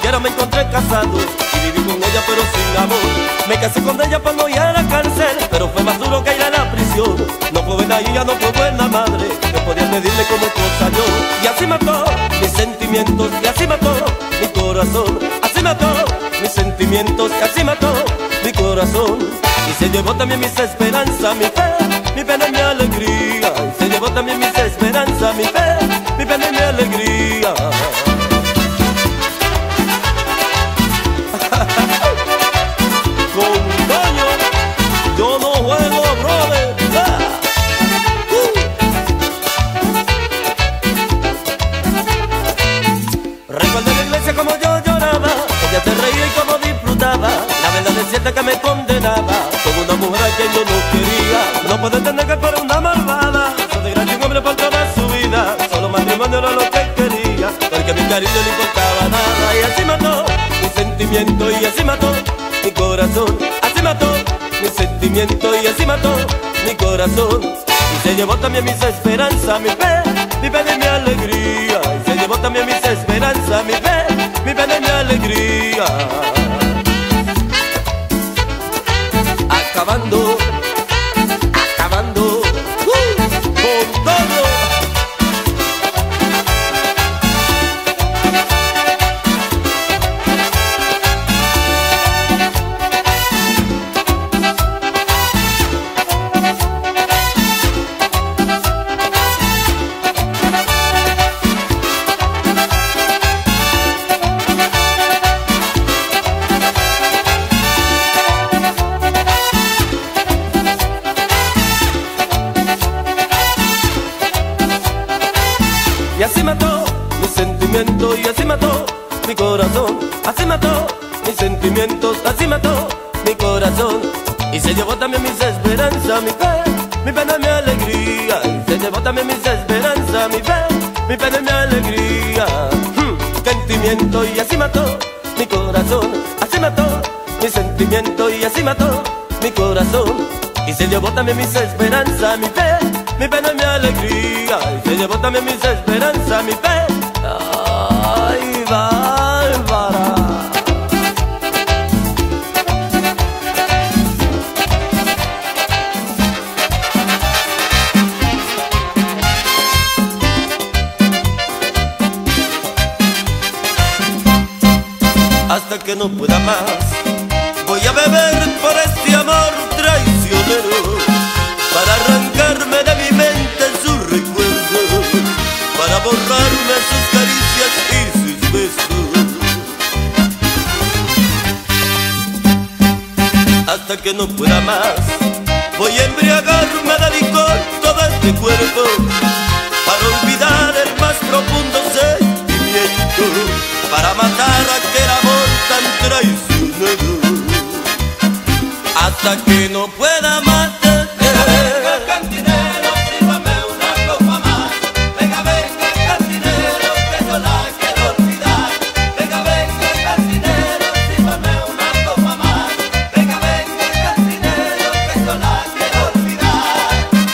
siquiera me encontré casado y viví con ella pero sin amor. Me casé con ella para no ir a la cárcel, pero fue más duro que ir a la prisión. No fue buena hija, no fue buena madre, que podía pedirle como esposa yo. Y así mató mis sentimientos, y así mató mi corazón. Así mató mis sentimientos, y así mató mi corazón. Y se llevó también mis esperanzas, mi fe, mi pena y mi alegría. Y se llevó también mis esperanzas, mi fe, mi pena y mi alegría. Con Toño yo no juego, brother. Recuerdo en la iglesia como yo lloraba, ella se reía y como disfrutaba. La verdad es cierta que me condenaba con una mujer a quien yo no quería. No puedo entender que fuera una malvada, soy de gran un hombre por toda su vida. Solo matrimonio era lo que quería, porque mi cariño no importaba nada. Y así mató mi sentimiento, y así mató mi corazón. Así mató mi sentimiento, y así mató mi corazón. Y se llevó también mis esperanzas, mi fe, mi pena y mi alegría. Y se llevó también mis esperanzas, mi fe, mi pena y mi alegría. Acabando, acabando con todo. Y así mató mi sentimiento, y así mató mi corazón. Así mató mis sentimientos, así mató mi corazón. Y se llevó también mis esperanzas, mi fe, mi pena y mi alegría. Y se llevó también mis esperanzas, mi fe, mi pena y mi alegría. Sentimiento, y así mató mi corazón. Así mató mi sentimiento, y así mató mi corazón. Y se llevó también mis esperanzas, mi fe, mi pena y mi alegría. Y se llevó también mis esperanzas, mi fe. Ay, Bárbara. Hasta que no pueda más, voy a beber por este amor traicionero, para arrancarme de mi mente sus recuerdos, para borrarme sus caricias y sus besos. Hasta que no pueda más, voy a embriagarme de licor todo este cuerpo, para olvidar el más profundo sentimiento, para matar aquel amor tan traicionero. Hasta que no pueda más. Venga, cantinero, sírvame una copa más. Venga, cantinero, que yo la quiero olvidar. Venga, cantinero, sírvame una copa más. Venga, cantinero, que yo la quiero olvidar.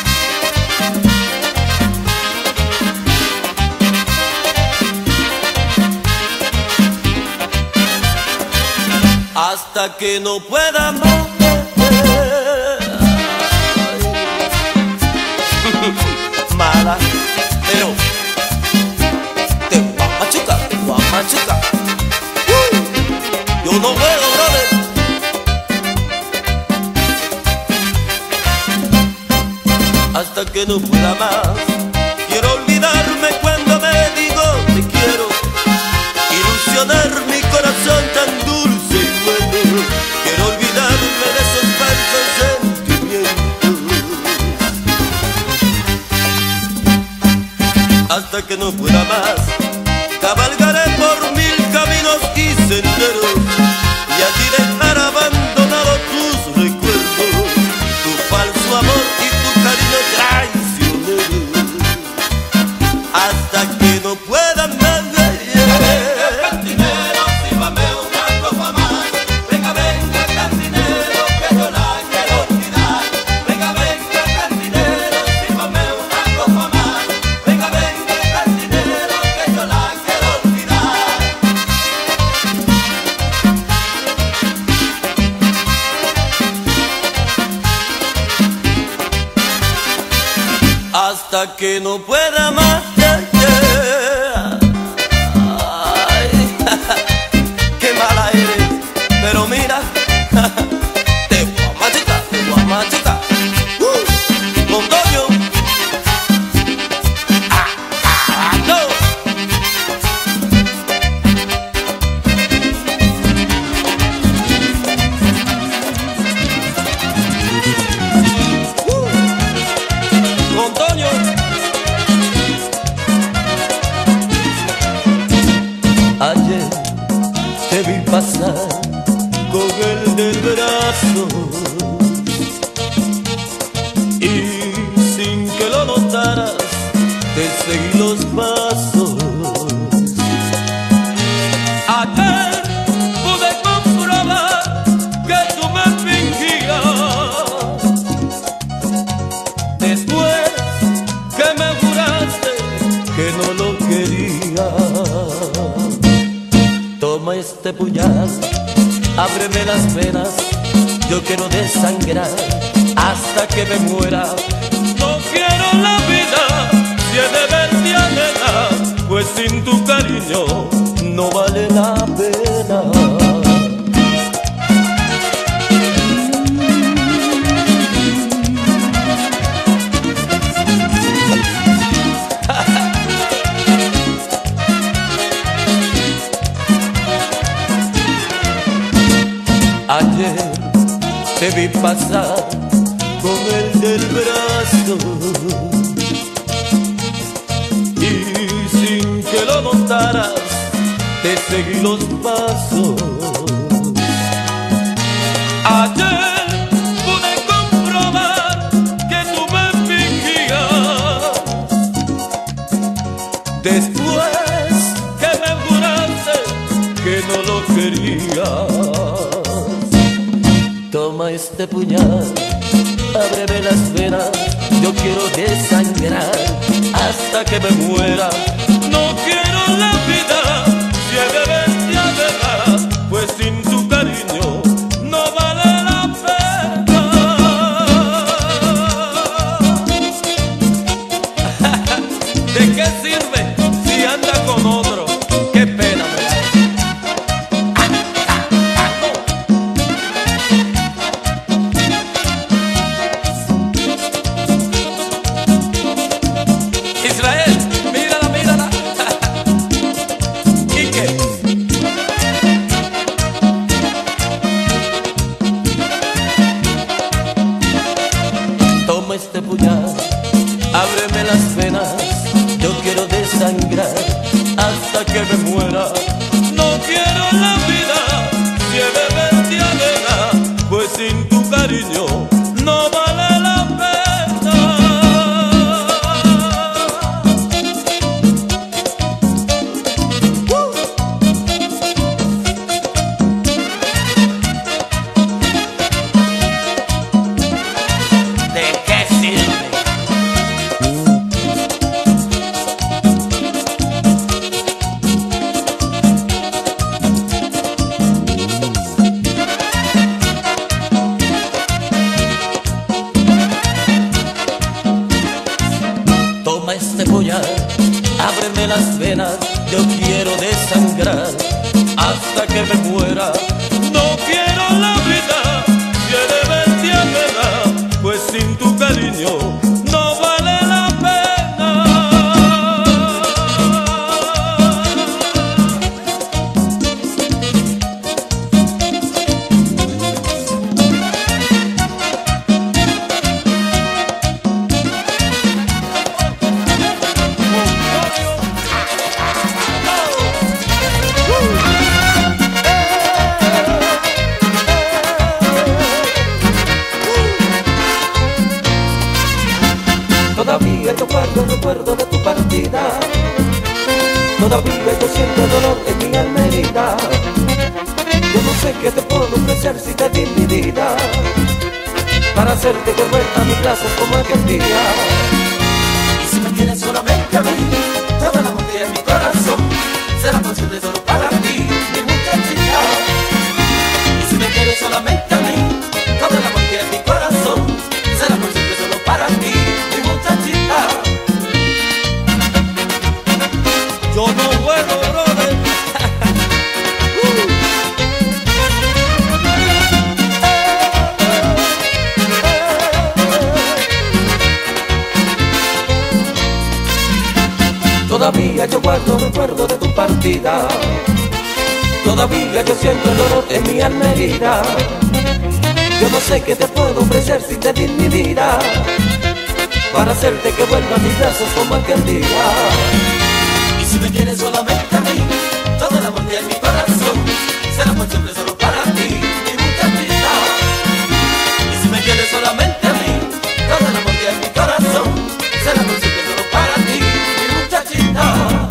Hasta que no pueda más. Mala, pero te voy a machucar, te voy a machucar. Yo no juego, brother. Hasta que no pueda más, quiero olvidarme cuando me digo te quiero, ilusionar mi corazón tan dulce y bueno. Quiero olvidarme de esos falsos sentimientos. Hasta que no pueda más, cabalgaré por mil caminos y senderos, y a ti dejar abandonado tus recuerdos, tu falso amor y tu cariño traicionero. Hasta que no pueda más. Venga, cantinero, sírvame una copa más. Venga, cantinero, que yo la quiero olvidar. Venga, cantinero, sírvame una copa más. Venga, cantinero, que yo la quiero olvidar. hasta que no pueda más. Yeah, yeah. Ay, qué mala eres, pero mira, te voy a machucar, te voy a machucar. Montoño. No. Montoño. Ayer te vi pasar con el del brazo y sin que lo notaras te seguí los pasos. Ayer pude comprobar que tú me fingías, después que me juraste que no lo querías. Toma este puñal, ábreme las venas, yo quiero desangrar hasta que me muera. No quiero la vida si he de verte ajena, pues sin tu cariño no vale la pena. Ayer te vi pasar con el del brazo y sin que lo notaras te seguí los pasos. Ayer pude comprobar que tú me fingías, después que me juraste que no lo querías. Toma este puñal, ábreme las venas, yo quiero desangrar hasta que me muera. No quiero la vida si he de verte ajena, pues sin tu cariño no vale la pena. ¿De qué sirve si anda con otro? Qué pena me da. Israel, mírala, mírala. Quique. Toma este puñal, ábreme las venas, yo quiero desangrar hasta que me muera. No quiero la vida si he de verte ajena, pues sin tu cariño no vale la pena. ¿De qué sirve? Toma este puñal, ábreme las venas, yo quiero desangrar hasta que me muera. No quiero la vida si he de verte ajena, pues sin tu cariño no vale la pena. Todavía yo guardo el recuerdo de tu partida, todavía yo siento el dolor en mi alma herida. Yo no sé qué te puedo ofrecer si te di mi vida, para hacerte volver a mis brazos como aquel día. Y si me quieres solamente a mí, toda la mujer en mi corazón será posible solo para ti, mi muchachita. Y si me quieres solamente a mí, toda la mujer en mi corazón será posible solo para ti, mi muchachita. Todavía yo guardo recuerdo de tu partida, todavía yo siento el dolor en mi alma herida. Yo no sé qué te puedo ofrecer sin pedir mi vida, para hacerte que vuelva a mis brazos como aquel día. Y si me quieres solamente a mí, todo el amor que hay en mi corazón será por siempre solo para ti, mi muchachita. Y si me quieres solamente a mí, todo el amor que hay en mi corazón será por siempre solo para ti, mi muchachita.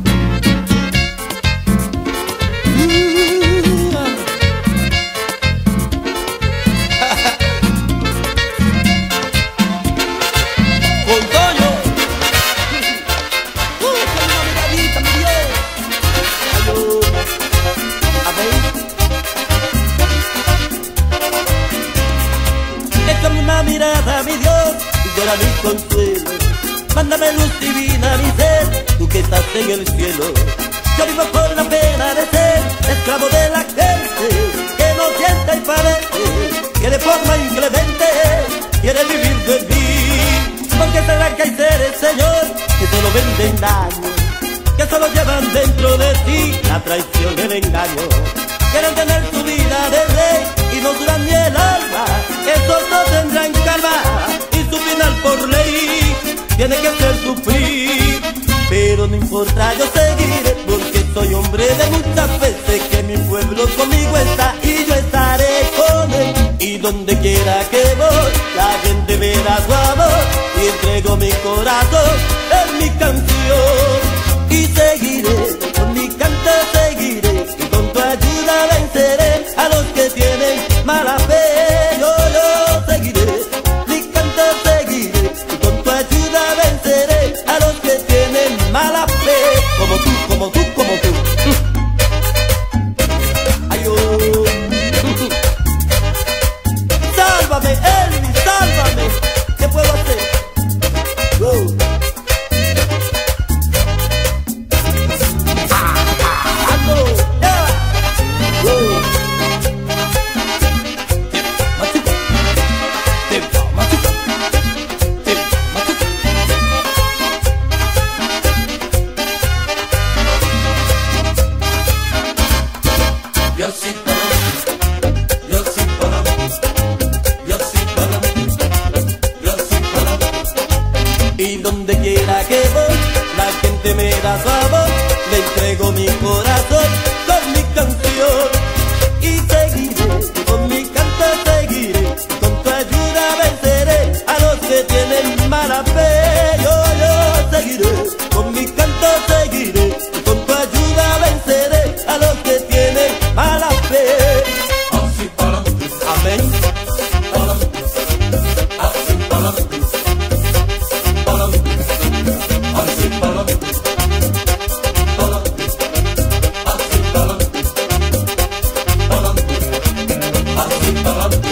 Mirada, mi Dios, tú eras mi consuelo. Mándame luz divina, mi ser, tú que estás en el cielo. Yo vivo con la pena de ser esclavo de la gente, que no siente y padece, que de forma inclemente quiere vivir de mí. Porque será que hay seres, Señor, que solo venden daño, que solo llevan dentro de sí la traición y el engaño. Quieren tener su vida de rey y no duran ni el alma. Estos no tendrán calma y su final por ley tiene que ser sufrir. Pero no importa, yo seguiré, porque soy hombre de muchas veces, que mi pueblo conmigo está y yo estaré con él. Y donde quiera que voy, la gente verá su amor y entrego mi corazón en mi canción. Y seguiré, con mi canto seguiré, y con tu ayuda venceré a los que tienen mala fe. Yo seguiré, mi canto seguiré, y con tu ayuda venceré a los que tienen mala fe. Como tú, como tú, como tú. Ay, oh. Sálvame, Elvis, sálvame. ¿Qué puedo hacer? Y donde quiera que voy, la gente me da su amor, le entrego mi corazón con mi canción. Y seguiré, con mi canto seguiré, con tu ayuda venceré a los que tienen mala fe. Yo seguiré, con mi canto seguiré, con tu ayuda venceré a los que tienen mala fe. Así para mí, Amén. para mí, así para mí. Así para mí, para mí, así para mí, para mí, así para mí,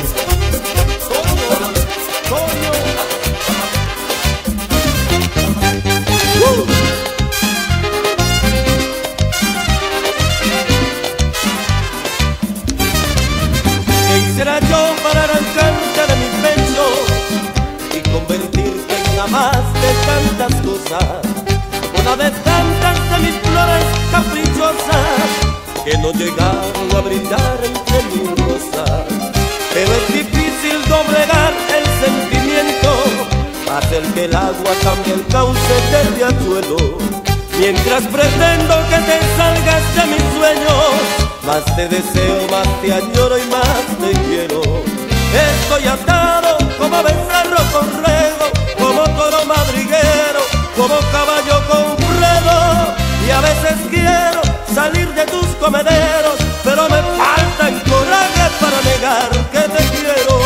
¿Qué hiciera yo para arrancarte de mi pecho y convertirte en una más de tantas cosas? Una de tantas de mis flores caprichosas que no llegaron a brillar entre mis rosas. Pero es difícil doblegar el sentimiento, hacer que el agua cambie el cauce del riachuelo. Mientras pretendo que te salgas de mis sueños, más te deseo, más te añoro y más te quiero. Estoy atado como becerro corrego, como toro madriguero, como caballo con fredo. Y a veces quiero salir de tus comederos, pero me falta el coraje para negar que te quiero.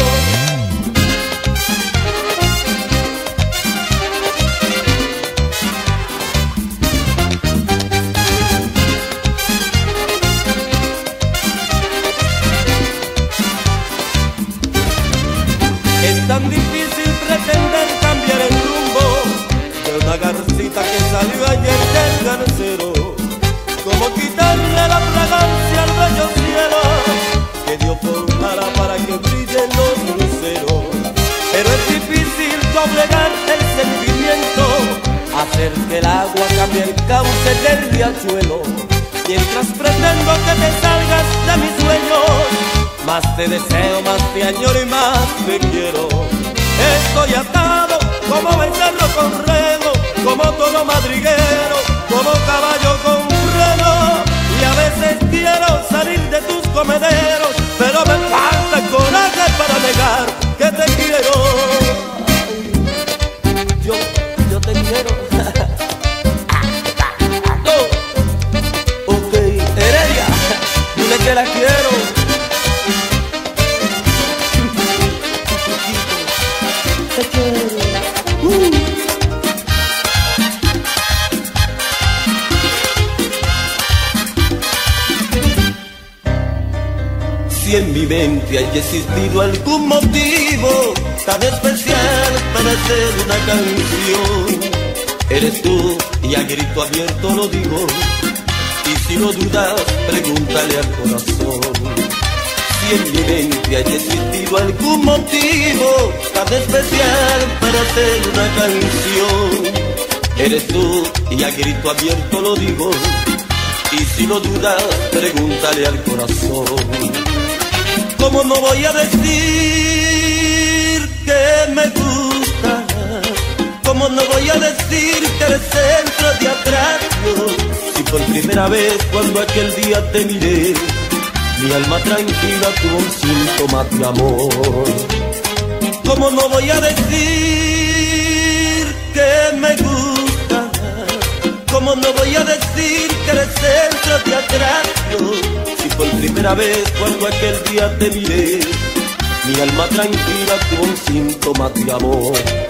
Es tan difícil pretender cambiar el rumbo de una garcita que salió ayer del garcero. Como quitarle la fragancia al bello cielo que Dios formara para que brillen los luceros. Pero es difícil doblegar el sentimiento, hacer que que el agua cambie el cauce del riachuelo. Mientras pretendo que te salgas de mis sueños, más te deseo, más te añoro y más te quiero. Estoy atado como becerro con remo, como todo madriguero, como caballo con freno. Y a veces quiero salir de tus comederos, pero me falta coraje para negar que te quiero. Yo te quiero. Ok, Heredia, dile que la quiero. Te quiero. Si en mi mente haya existido algún motivo tan especial para hacer una canción, eres tú y a grito abierto lo digo. Y si lo dudas, pregúntale al corazón. Si en mi mente haya existido algún motivo tan especial para hacer una canción, eres tú y a grito abierto lo digo. Y si lo dudas, pregúntale al corazón. ¿Cómo no voy a decir que me gustas? ¿Cómo no voy a decir que eres centro de atracción? Si por primera vez cuando aquel día te miré, mi alma tranquila tuvo un síntoma de amor. ¿Cómo no voy a decir que me gustas? ¿Cómo no voy a decir que eres centro de atracción? Si por primera vez cuando aquel día te miré, mi alma tranquila tuvo un síntoma de amor.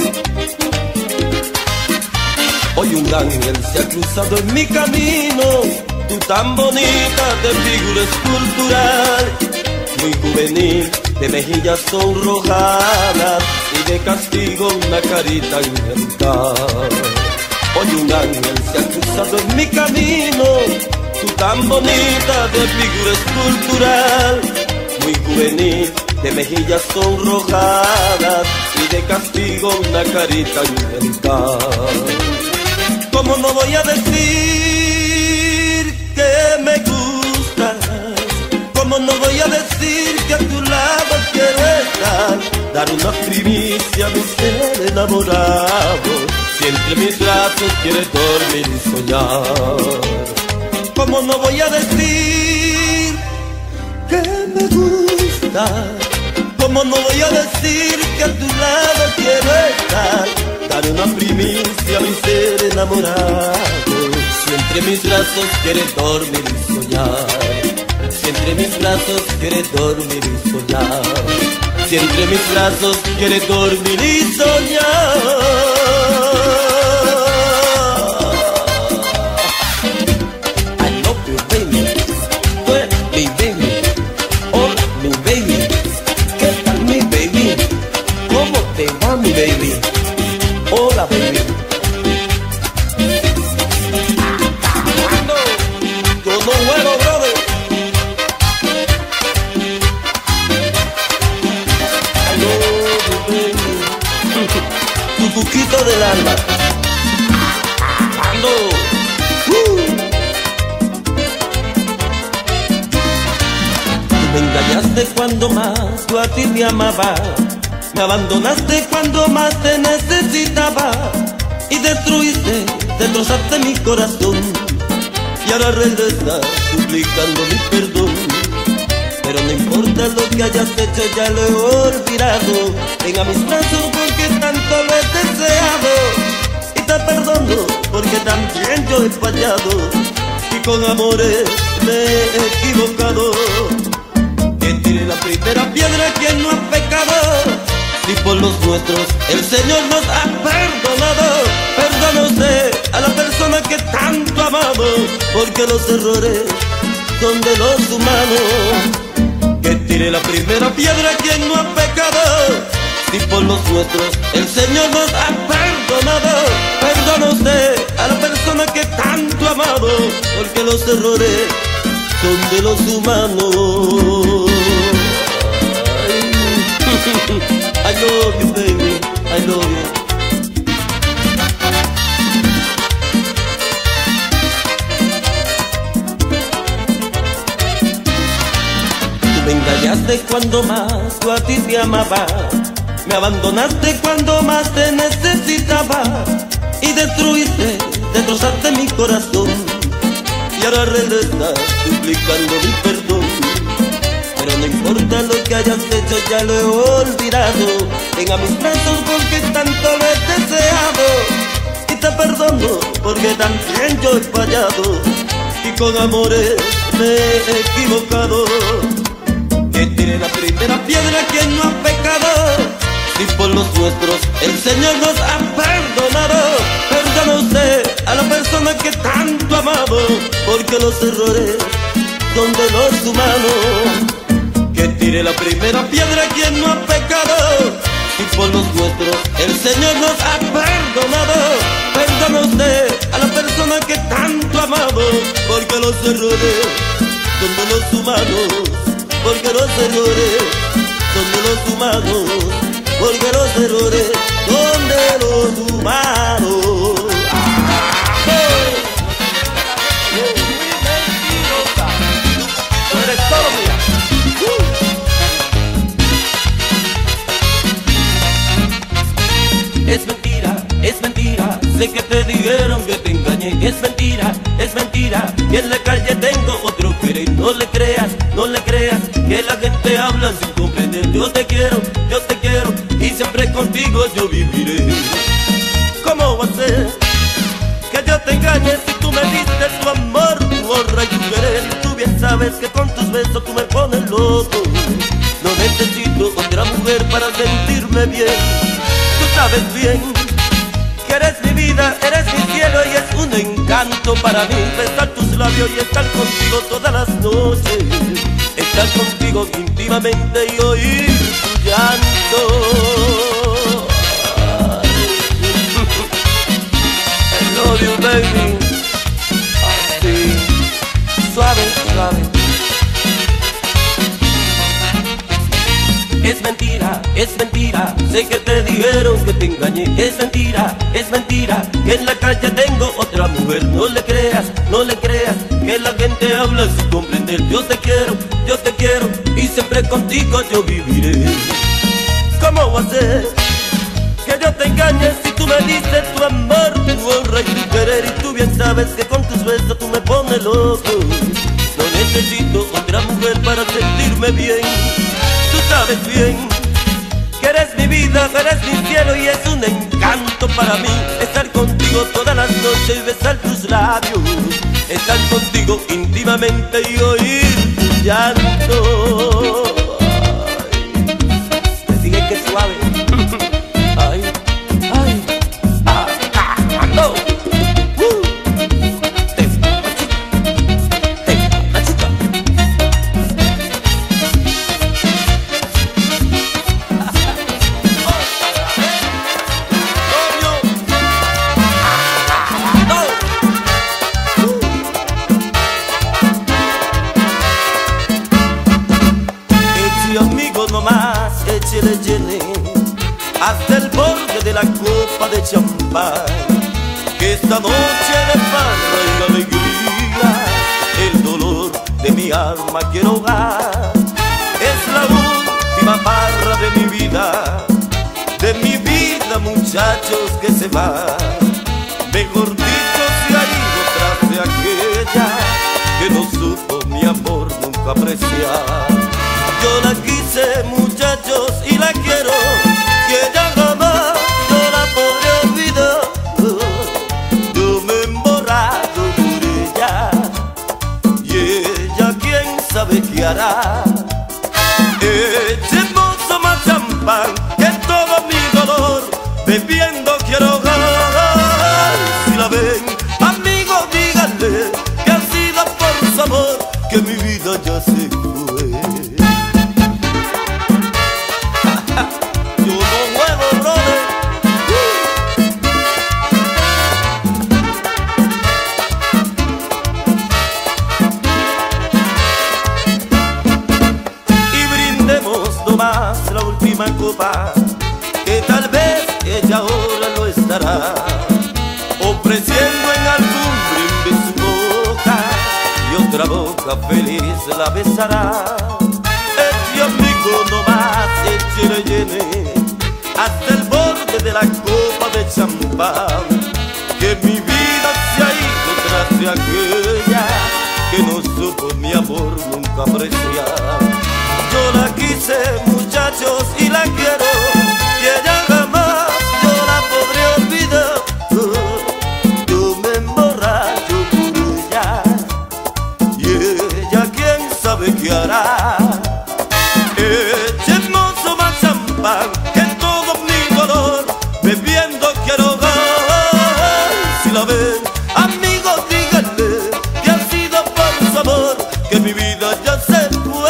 Hoy un ángel se ha cruzado en mi camino, tú tan bonita de figura escultural, muy juvenil, de mejillas sonrojadas y de castigo una carita angelical. Hoy un ángel se ha cruzado en mi camino, tú tan bonita de figura escultural, muy juvenil, de mejillas sonrojadas y de castigo una carita angelical. ¿Cómo no voy a decir que me gustas? ¿Cómo no voy a decir que a tu lado quiero estar? Dar una primicia a mi ser enamorado, si entre mis brazos quieres dormir y soñar. ¿Cómo no voy a decir que me gusta? ¿Cómo no voy a decir que a tu lado quiero estar? Dar una primicia a mi ser enamorado, si entre mis brazos quieres dormir y soñar. Si entre mis brazos quieres dormir y soñar. Si entre mis brazos quieres dormir y soñar. Mi baby, hola baby. Yo no juego, brother. I love you, baby. Tu cuquito del alma. Ando. Tú me engañaste cuando más yo a ti te amaba. Me abandonaste cuando más te necesitaba y destruiste, destrozaste mi corazón. Y ahora regresas suplicando mi perdón. Pero no importa lo que hayas hecho, ya lo he olvidado. Ven a mis brazos porque tanto lo he deseado. Y te perdono porque también yo he fallado. Y con amores me he equivocado. Que tire la primera piedra quien no ha pecado. Y por los nuestros el Señor nos ha perdonado. Perdona usted a la persona que tanto amamos, porque los errores son de los humanos. Que tire la primera piedra quien no ha pecado. Si por los nuestros el Señor nos ha perdonado. Perdona usted a la persona que tanto amamos, porque los errores son de los humanos. I love you, baby, I love you. engañaste cuando más yo a ti te amaba, me abandonaste cuando más te necesitaba y destruiste, destrozaste mi corazón y ahora regresas suplicando mi perdón. Pero no importa lo que hayas hecho, ya lo he olvidado. Ven a mis brazos porque tanto lo he deseado y te perdono porque también yo he fallado y con amores me he equivocado. Que tire la primera piedra quien no ha pecado, y por los nuestros el Señor nos ha perdonado. Perdona usted a la persona que tanto ha amado, porque los errores son de los humanos. Que tire la primera piedra quien no ha pecado, y por los nuestros el Señor nos ha perdonado. Perdona usted a la persona que tanto ha amado, porque los errores son de los humanos. Porque los errores son de los humanos, porque los errores son de los humanos. Muy mentirosa, tú eres todo mía. Es mentira, sé que te dijeron que te engañé. Es mentira, que en la calle tengo otro querer. No le creas, que la gente habla sin comprender. Yo te quiero, y siempre contigo yo viviré. ¿Cómo va a ser que yo te engañe si tú me diste tu amor, tu honra y tu querer? Tú bien sabes que con tus besos tú me pones loco. No necesito otra mujer para sentirme bien. Tú sabes bien que eres mi vida, eres mi cielo y es un encanto para mí besar tus labios y estar contigo todas las noches, estar contigo íntimamente y oír tu llanto. I love you, baby. Así, suave, suave. Es mentira, sé que te dijeron que te engañé. Es mentira, que en la calle tengo otra mujer. No le creas, que la gente habla sin comprender. Yo te quiero, y siempre contigo yo viviré. ¿Cómo va a ser que yo te engañe si tú me diste tu amor, tu honra y tu querer? Y tú bien sabes que con tus besos tú me pones loco. No necesito otra mujer para sentirme bien. Tú sabes bien que eres mi vida, eres mi cielo y es un encanto para mí estar contigo todas las noches y besar tus labios, estar contigo íntimamente y oír tu llanto. Ay, te sigue que suave. Ay, no. Le llené hasta el borde de la copa de champán, que esta noche de farra y alegría el dolor de mi alma quiero ahogar. Es la última farra de mi vida, muchachos, que se va. Mejor dicho, se ha ido tras de aquella que no supo mi amor nunca apreciar. Yo la quise, muchachos, y la quiero, que ella jamás yo la podré olvidar. Yo me he emborrado por ella, y ella quién sabe qué hará. Echemos más champán, que todo mi dolor bebiendo quiero ahogar. Si la ven, amigo, díganle que ha sido por su amor que mi vida ya se fue. Copa, que tal vez ella ahora lo estará ofreciendo en algún brindis su boca y otra boca feliz la besará. conmigo nomás échele llene hasta el borde de la copa de champán. Que mi vida se ha ido tras de aquella que no supo mi amor nunca apreciar. Yo la quise, muchachos, y la quiero, y ella jamás yo la podré olvidar. Yo me emborracho por ella, y ella quién sabe qué hará. Echemos más champán, que todo mi dolor bebiendo quiero dar. Si la ven, amigos, díganle que ha sido por su amor que mi vida ya se fue.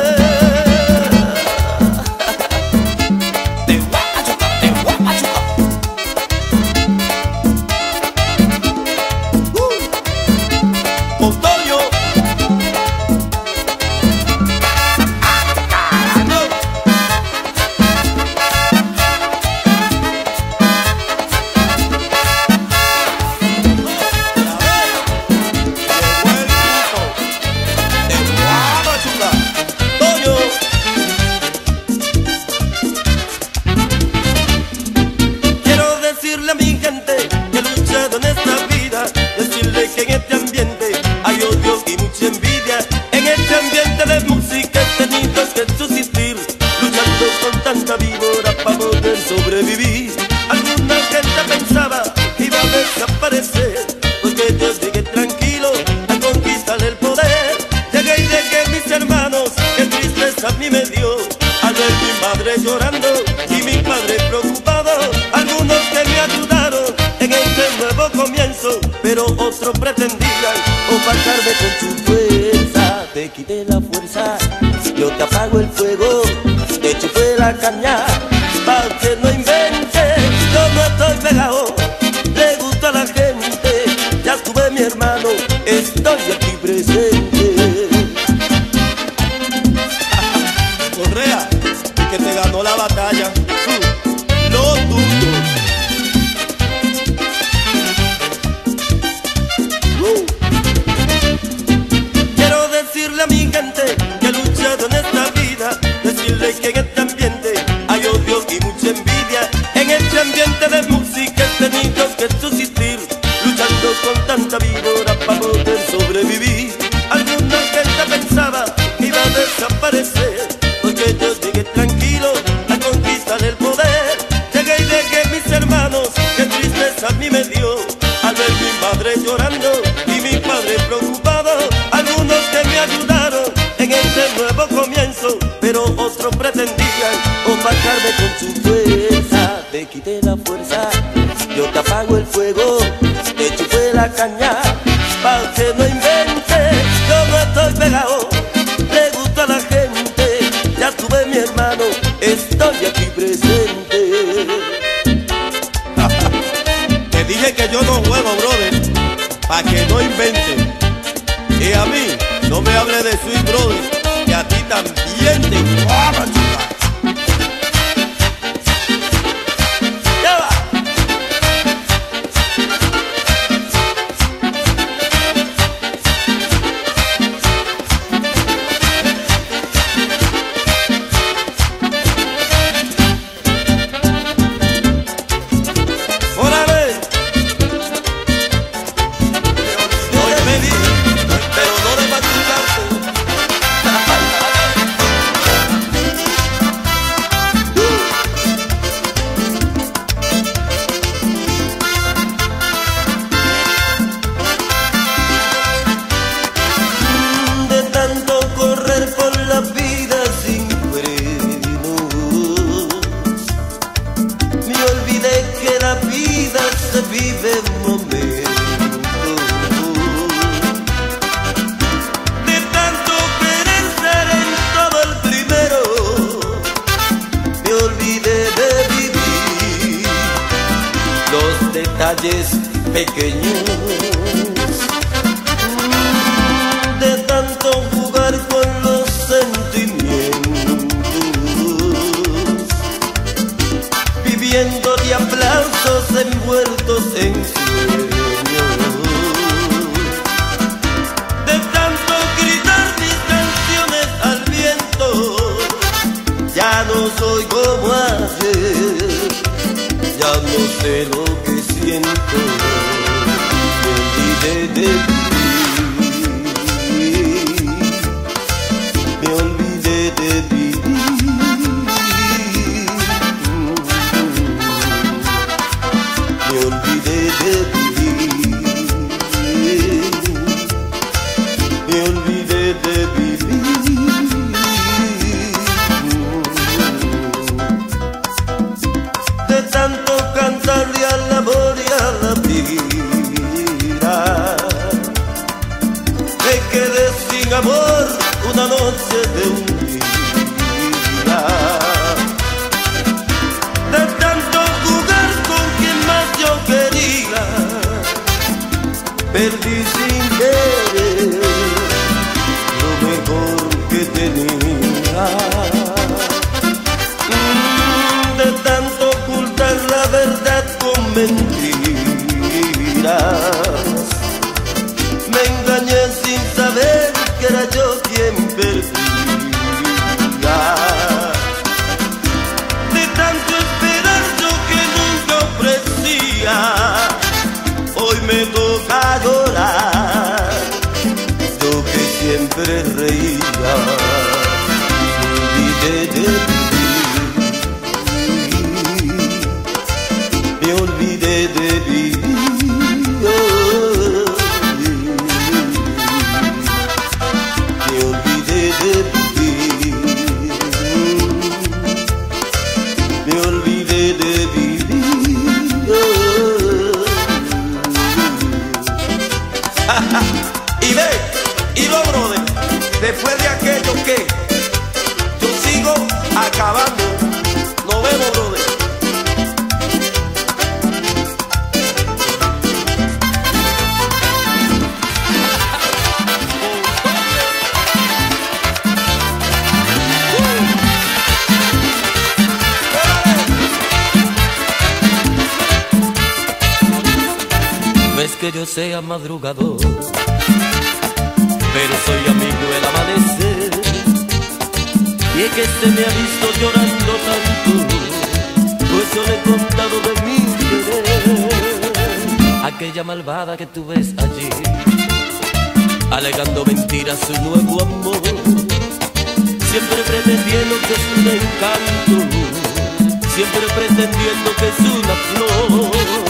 Sobrevivir. Alguna gente pensaba que iba a desaparecer, porque yo llegué tranquilo a conquistar el poder. Llegué y dejé mis hermanos, qué tristeza a mí me dio al ver mi madre llorando y mi padre preocupado. Algunos que me ayudaron en este nuevo comienzo, pero otros pretendían opacarme con su fuerza. Te quité la fuerza, yo te apago el fuego, te chupé la caña, pa' que no inventes, yo no estoy pegado, le gusta a la gente, ya estuve mi hermano, estoy aquí presente. Correa, que te ganó la batalla, lo tuyo. Quiero decirle a mi gente que he luchado en esta vida, decirle que en este ambiente hay odio y mucha envidia. En este ambiente de música he tenido que subsistir, luchando con tanta víbora para poder sobrevivir. Alguna gente pensaba que iba a desaparecer, porque yo llegué tranquilo a conquistar el poder. Llegué y dejé mis hermanos, qué tristeza a mí me dio al ver mi madre llorando y mi padre preocupado. Algunos que me ayudaron en este nuevo comienzo, pero otros pretendían opacarme con su fuerza. Te quité la fuerza, yo te apago el fuego, te chupé la caña, pa' que no inventes, yo no estoy pegado, le gusta a la gente, ya tuve mi hermano, estoy aquí presente. Te dije que yo no juego, brother, pa' que no inventes. Y a mí no me hable de Sweet Brother, que a ti también te guapa, chica. Detalles pequeños, de tanto jugar con los sentimientos, viviendo de aplausos envueltos en sueños, de tanto gritar mis canciones al viento, de vivir, me olvidé de vivir, me olvidé de vivir, me olvidé de vivir. De tanto cantarle al amor y a la vida, me quedé sin amor una noche de un día. De tanto jugar con quien más yo quería, perdí sin querer lo mejor que tenía. De tanto ocultar la verdad con mentiras, me engañé sin saber que era yo quien perdía. De tanto esperar yo que nunca ofrecía, hoy me toca llorar, yo que siempre reía. Me olvidé de vivir, me olvidé de vivir, me olvidé de vivir, me olvidé de vivir. Y lo brother, después de aquello que yo sigo acabando, nos vemos, brother. No es que yo sea madrugador, pero soy amigo del amanecer. Y es que este me ha visto llorando tanto, pues yo le he contado de mi querer. Aquella malvada que tú ves allí, alegando mentiras su nuevo amor, siempre pretendiendo que es un encanto, siempre pretendiendo que es una flor.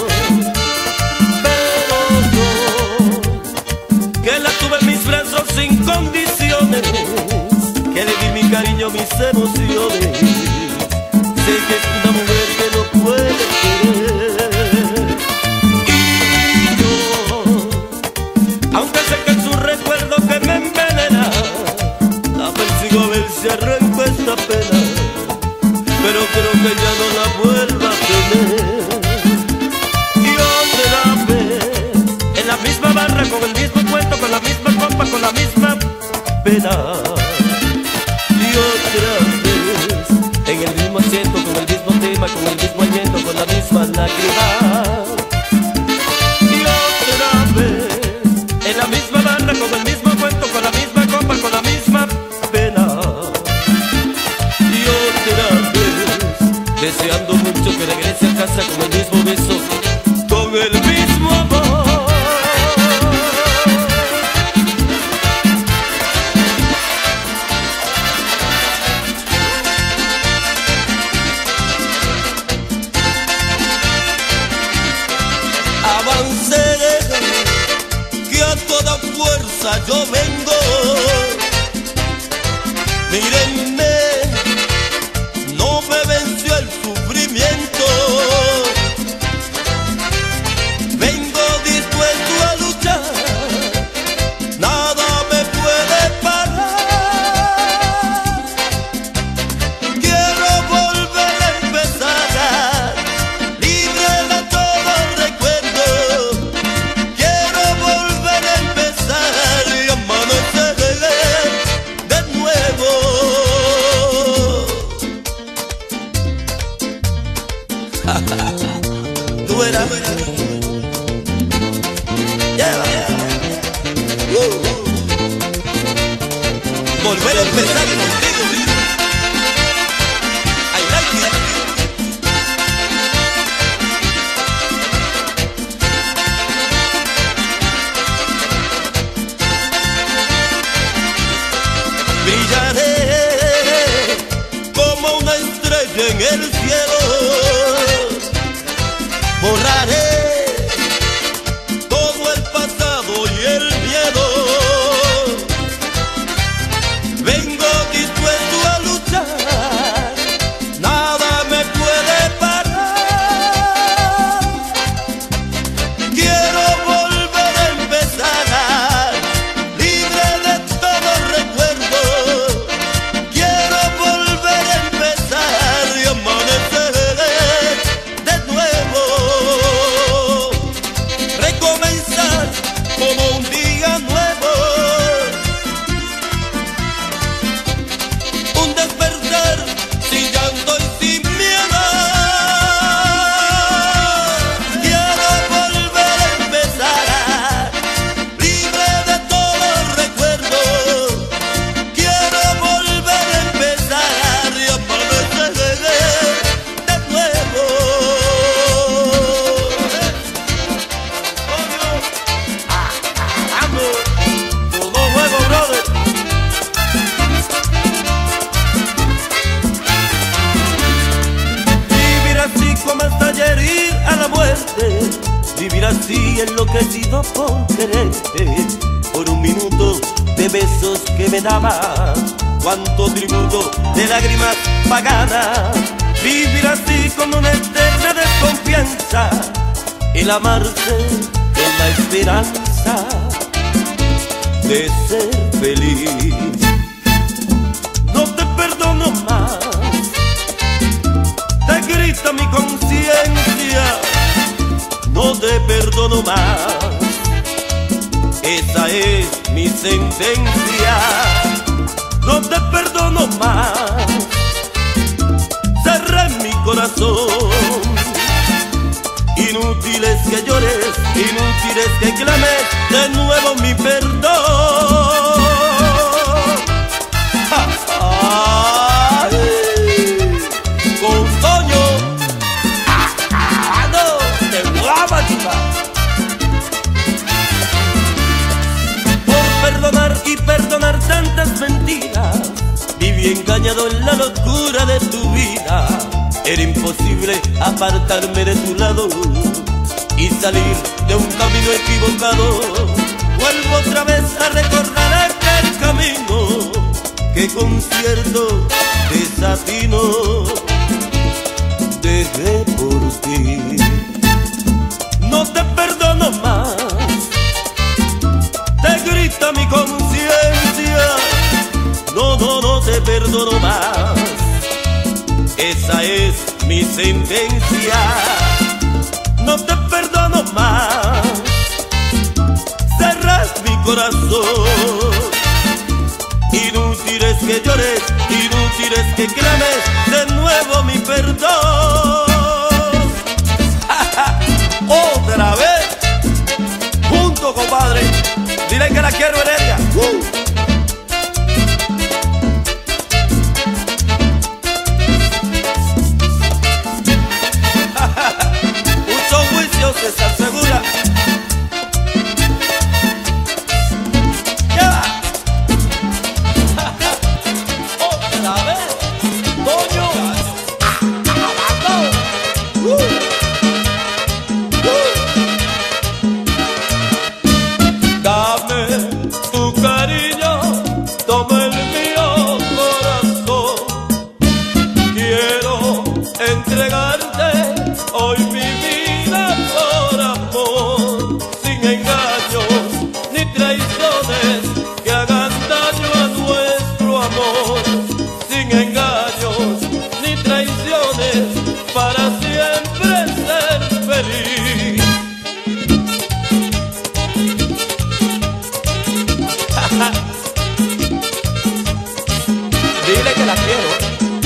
Que la tuve en mis brazos sin condiciones, que le di mi cariño, mis emociones. Sé que es una mujer que no puede querer. Y yo, aunque sé que es un recuerdo que me envenena, la persigo a ver si arranco esta pena, pero creo que ya no la vuelva a tener. Y otra vez, en la misma barra, con el mismo cuento, con la misma copa, con la misma pena. Y otra vez, en el mismo asiento, con el mismo tema, con el mismo aliento, con la misma lágrima. Y otra vez, en la misma barra, con el mismo cuento, con la misma copa, con la misma pena. Y otra vez, deseando mucho que regrese a casa con el mismo beso, con el mismo amor. Yo vengo, mírenme, no me venció el sufrimiento. Vengo dispuesto a luchar, nada me puede parar. Quiero volver a empezar, libre de todo recuerdo. Quiero volver a empezar y amanecer de nuevo. Tú eras volver a empezar contigo. I like it. así enloquecido por quererte, por un minuto de besos que me dabas. Cuánto tributo de lágrimas pagadas. Vivir así con una eterna desconfianza, el amarse en la esperanza de ser feliz. No te perdono más, te grita mi conciencia. No te perdono más, esa es mi sentencia. No te perdono más, cerré mi corazón. Inútil es que llores, inútil es que clames de nuevo mi perdón. ¡Ay! Con Toño, no, te guapa, chica. Por perdonar y perdonar tantas mentiras, viví engañado en la locura de tu vida. Era imposible apartarme de tu lado y salir de un camino equivocado. Vuelvo otra vez a recordar aquel camino que con cierto desatino dejé por ti. No te perdono más, te grita mi conciencia. No, no, no te perdono más, esa es mi sentencia. No te perdono más, cerras mi corazón. Inútil es que llores, inútil es que clames de nuevo mi perdón. Otra vez, junto compadre, dile que la quiero, Heredia. Se se asegura. ¡Ya! ¡Otra vez! ¡Toño! Dame tu cariño, toma el mío corazón. Quiero entregarte hoy mi vida por amor, sin engaños ni traiciones que hagan daño a nuestro amor, sin engaños ni traiciones, para siempre ser feliz. Dile que la quiero.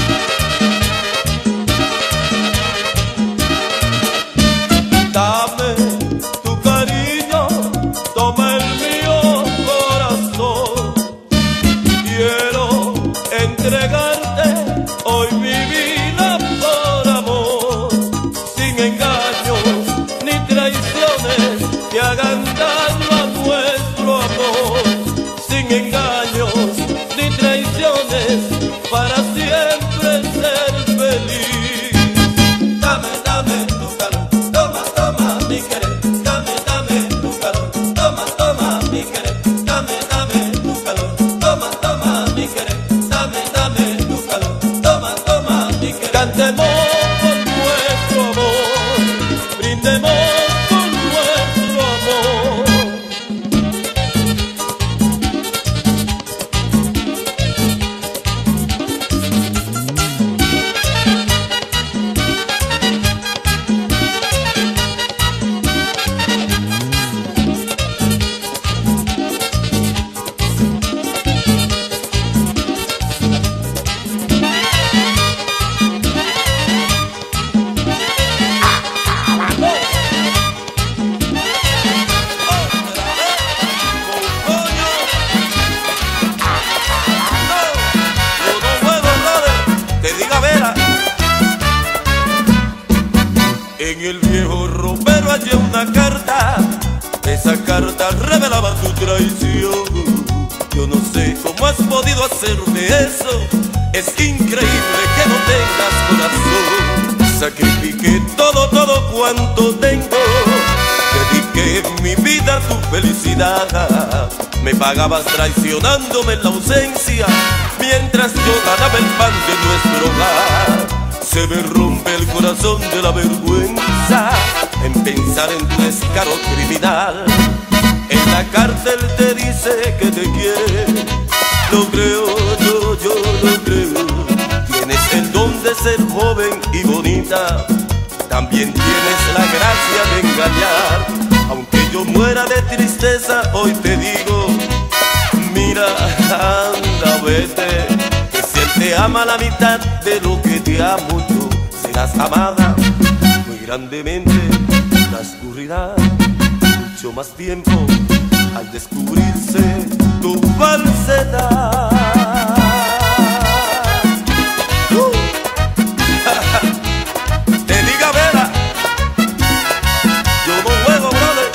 Dame tu cariño, toma el mío corazón. Quiero entregarte hoy mi vida por amor, sin engaños ni traiciones que hagan daño a nuestro amor, sin engaños ni traiciones, para siempre ser feliz. Dame, dame tu calor, toma, toma mi querer. Dame, dame tu calor, toma, toma mi querer. Dame, dame tu calor, toma, toma mi querer. Dame, dame tu calor, toma, toma mi querer. Cantemos por nuestro amor, brindemos por nuestro amor. En el viejo ropero hallé una carta, esa carta revelaba tu traición. Yo no sé cómo has podido hacerme eso, es increíble que no tengas corazón. Sacrifiqué todo, todo cuanto tengo, te di mi vida tu felicidad. Me pagabas traicionándome en la ausencia, mientras yo ganaba el pan de nuestro hogar. Se me rompe el corazón de la vergüenza en pensar en tu descaro criminal. En la cárcel te dice que te quiere, lo creo, yo lo creo. Tienes el don de ser joven y bonita, también tienes la gracia de engañar. Aunque yo muera de tristeza, hoy te digo, mira, anda, vete, que si él te ama la mitad de lo que te amo yo, serás amada muy grandemente. Transcurrirá mucho más tiempo al descubrirse tu falsedad. Te diga Vera, yo no juego, brother.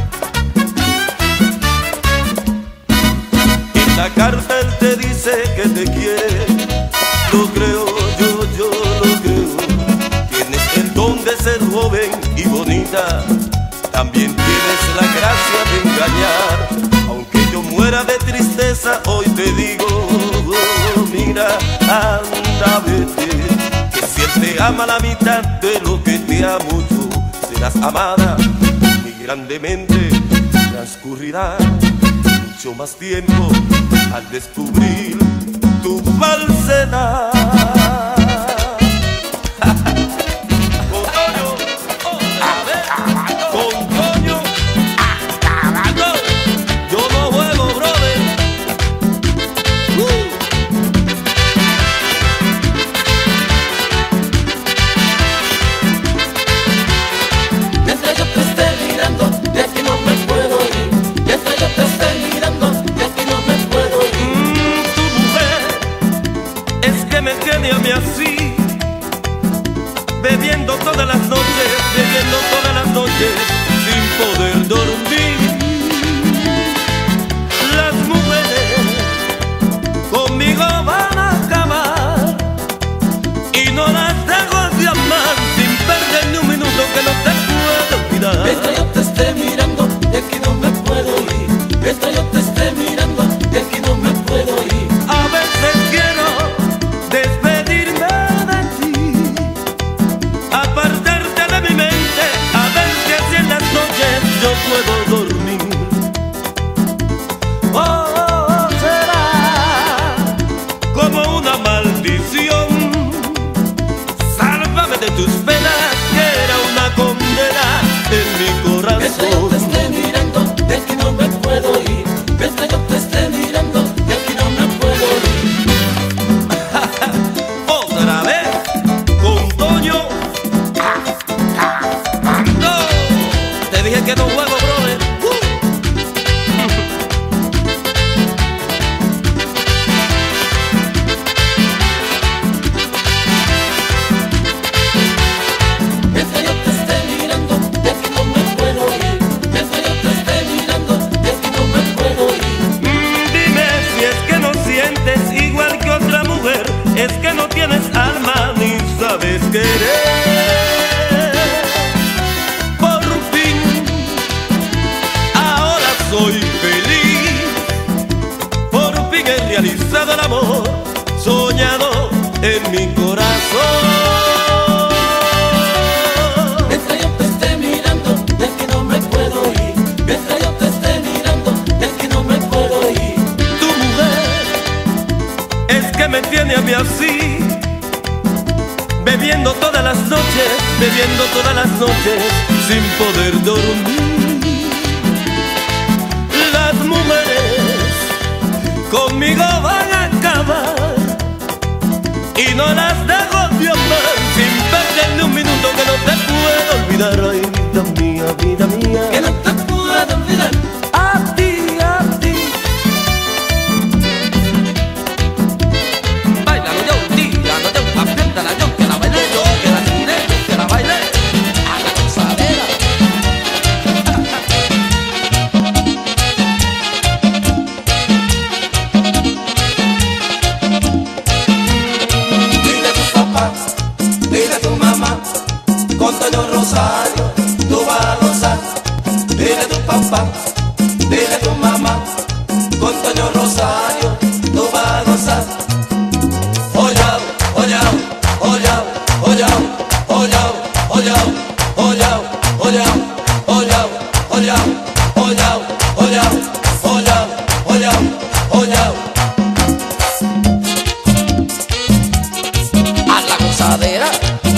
En la cárcel te dice que te quiere, lo creo, yo lo creo. Tienes el don de ser joven y bonita, también tienes la gracia de engañar. Aunque yo muera de tristeza, hoy te digo, mira, anda, vete, que si él te ama la mitad de lo que te amo yo, serás amada muy grandemente. Transcurrirá mucho más tiempo al descubrir tu falsedad. Así, bebiendo todas las noches, sin poder dormir. Las mujeres conmigo van a acabar y no las dejo de amar sin perder ni un minuto, que no te puedo olvidar. Mientras yo te esté mirando, de aquí no me puedo ir. Mientras yo te esté mirando, de aquí no me puedo ir. A veces quiero despedirme de ti, apartarte de mi mente, a ver si así en las noches yo puedo dormir. Oh, será como una maldición, sálvame de tus penas, que era una condena en mi corazón. Mientras yo te esté mirando, de aquí no me puedo ir. Mientras yo te esté mirando, de aquí no me puedo ir. Otra vez con Toño. No, te dije que no juego, brother. Mientras yo te esté mirando, de aquí no me puedo ir. Mientras yo te esté mirando, de aquí no me puedo ir. Dime si es que no sientes igual que otra mujer, es que no tienes alma ni sabes querer. Por fin, ahora soy feliz, por fin he realizado el amor soñado en mi corazón. Mientras yo te esté mirando, de aquí no me puedo ir. Mientras yo te esté mirando, de aquí no me puedo ir. Tu mujer es que me tiene a mí así, bebiendo todas las noches, sin poder dormir. Las mujeres conmigo van a acabar y no las dejo de amar sin perder ni un minuto, que no te puedo olvidar. Ay, vida mía, Que no te puedo olvidar. a ti, a ti. Báilalo yo, dígalo yo, apriétala yo, que la baile yo, que la tiré, que la baile. A la gozadera. Dile a tus papás, dile a tu mamá, con Toño Rosario papá, dile a tu mamá, con Toño Rosario tú vas a gozar. Ollao, ollao, ollao, ollao, ollao, ollao, ollao, ollao, ollao, ollao, ollao, ollao, ollao, ollao, ollao. A la gozadera.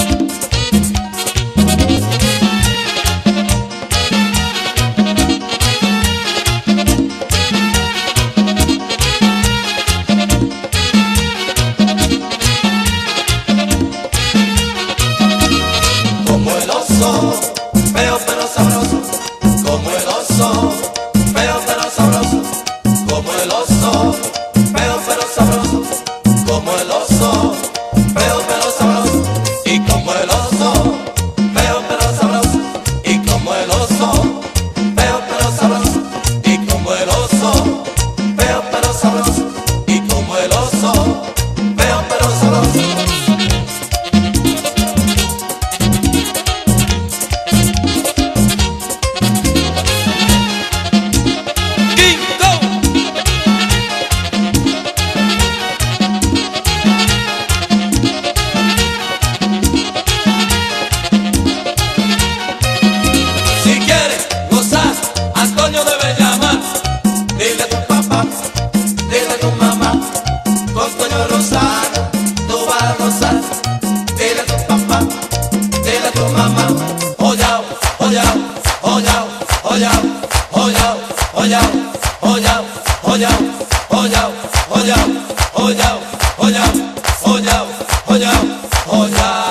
Como el oso, feo pero sabroso. Como el oso, feo pero sabroso. Como el oso, feo pero sabroso. Como el oso, feo pero sabroso. Y como el oso, feo pero sabroso. Y como el oso, feo pero sabroso. Y como el oso, feo pero sabroso. Y como el oso, feo pero sabroso. Si quieres gozar, Antonio debe llamar. Dile a tu papá, dile a tu mamá, con Toño Rosario tú vas a gozar. Dile a tu papá, dile a tu mamá, ollao, ollao, ollao, ollao, ollao, ollao, ollao, ollao, ollao, ollao, ollao, ollao, ollao, ollao, ollao.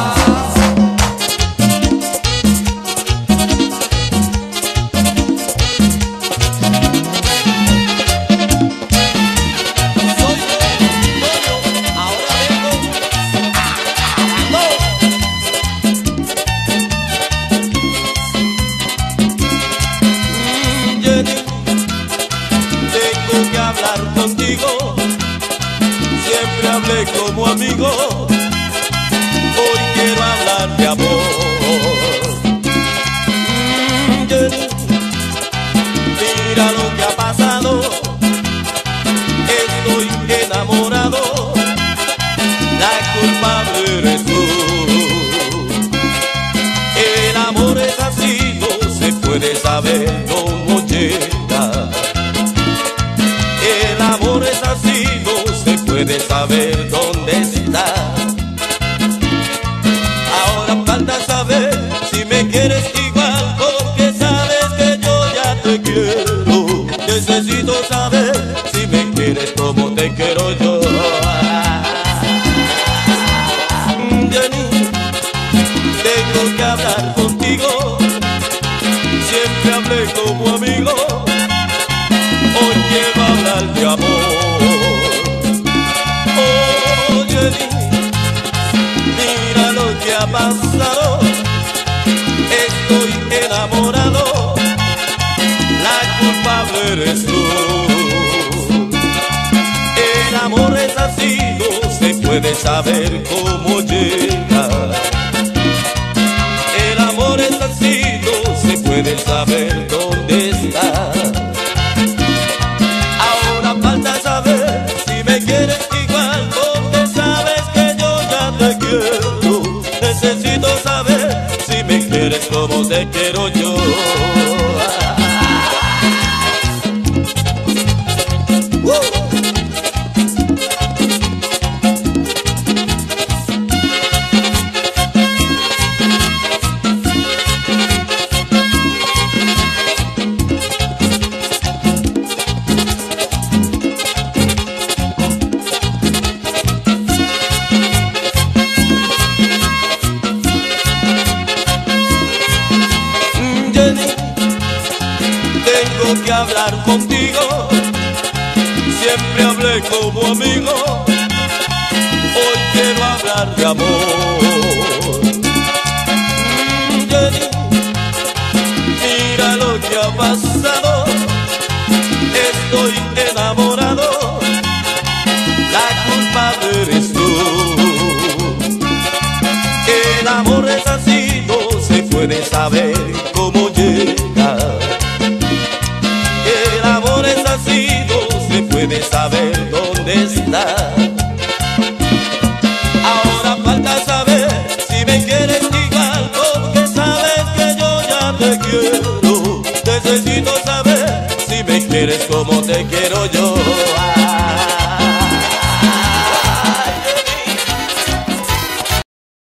Jenny, tengo que hablar contigo. Siempre hablé como amigo, hoy quiero hablar de amor. Jenny, mira lo que ha pasado, estoy enamorado, la culpable eres tú. El amor es así, no se puede saber cómo llega. El amor es así, no se puede saber dónde está. Ahora falta saber si me quieres igual, porque sabes que yo ya te quiero. Necesito saber si me quieres como te quiero yo. Jenny, tengo que hablar contigo. Siempre hablé como amigo, hoy quiero hablar de amor. Oh, Jenny, mira lo que ha pasado, estoy enamorado, la culpable eres tú. El amor es así, no se puede saber cómo llega. El amor es así, no se puede saber dónde está. Ahora falta saber si me quieres igual, porque sabes que yo ya te quiero. Necesito saber si me quieres como te quiero yo. Jenny, tengo que hablar contigo. Siempre hablé como amigo, hoy quiero hablar de amor. Jenny, mira lo que ha pasado, estoy enamorado, la culpable eres tú. El amor es así, no se puede saber cómo llega. soledad. Ahora falta saber si me quieres igual, porque sabes que yo ya te quiero. Necesito saber si me quieres como te quiero yo.